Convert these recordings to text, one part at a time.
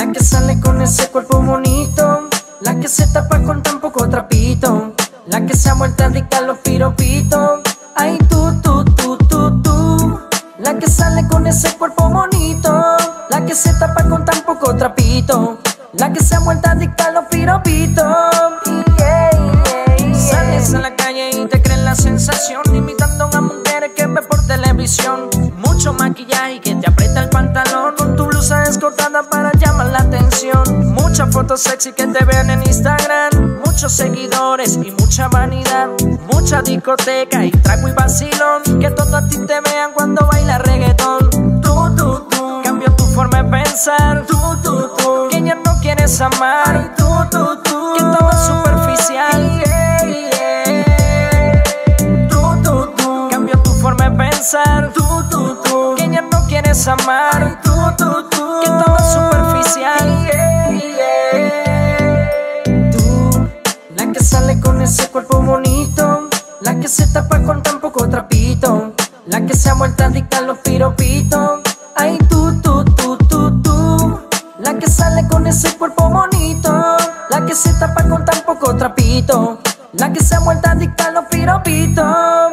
La que sale con ese cuerpo bonito, la que se tapa con tan poco trapito, la que se ha vuelto adicta a los piropitos. Ay, tú, la que sale con ese cuerpo bonito, la que se tapa con tan poco trapito, la que se ha vuelto adicta a los piropitos. Sales a la calle y te crees la sensación, imitando a mujeres que ves por televisión. Mucho maquillaje que te aprieta el pantalón, con tu blusa descortada para llamar la atención. Muchas fotos sexy que te vean en Instagram, muchos seguidores y mucha vanidad, mucha discoteca y trago y vacilón, que todos a ti te vean cuando baila reggaetón. Tú, cambio tu forma de pensar, que ya no quieres amar. Que todo es superficial. Cambio tu forma de pensar, que ya no quieres amar. Que todo es superficial. Tú, la que sale con ese cuerpo bonito, la que se tapa con tan poco trapito, la que se ha vuelto adicta a los piropitos. Ay, tú, la que sale con ese cuerpo bonito, la que se tapa con tan poco trapito, la que se ha vuelto adicta a los piropitos.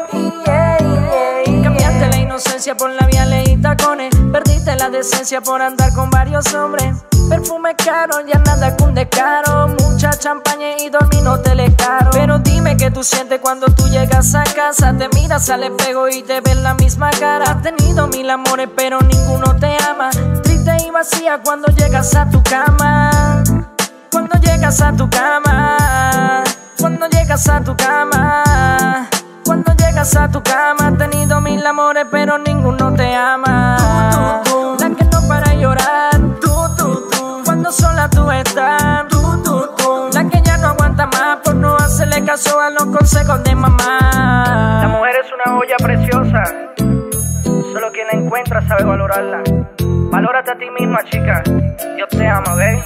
Cambiaste la inocencia por la viale y tacones, perdiste la decencia por andar con varios hombres. Perfume caro, ya nada cunde caro, mucha champaña y dormir no te le caro. Pero dime qué tú sientes cuando tú llegas a casa, te miras al espejo y te ves la misma cara. Has tenido mil amores pero ninguno te ama, triste y vacía cuando llegas a tu cama. Cuando llegas a tu cama, cuando llegas a tu cama, cuando llegas a tu cama. Has tenido mil amores pero ninguno te ama. La que no para llorar cuando sola tú estás. La que ya no aguanta más por no hacerle caso a los consejos de mamá. La mujer es una joya preciosa, solo quien la encuentra sabe valorarla. Valórate a ti misma, chica, Dios te ama, ¿ves?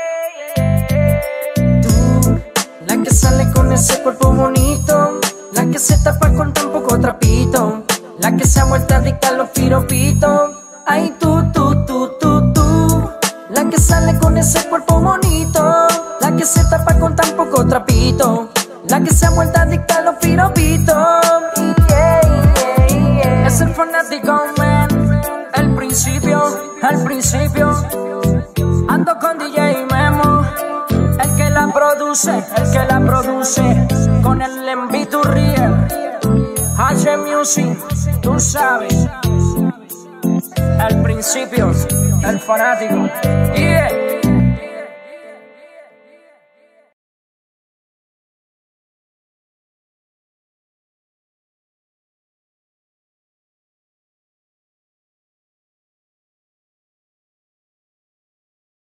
Tú, la que sale con ese cuerpo bonito, la que se tapa con tan poco trapito, la que se ha vuelto adicta a los piropitos. Ay, tú, la que sale con ese cuerpo bonito, la que se tapa con tan poco trapito, la que se ha vuelto adicta a los piropitos. Es el fanático, man, al principio. Ando con DJ Memo, el que la produce, con el Enviturriel, H Music, tú sabes. Al principio, el fanático, yeah.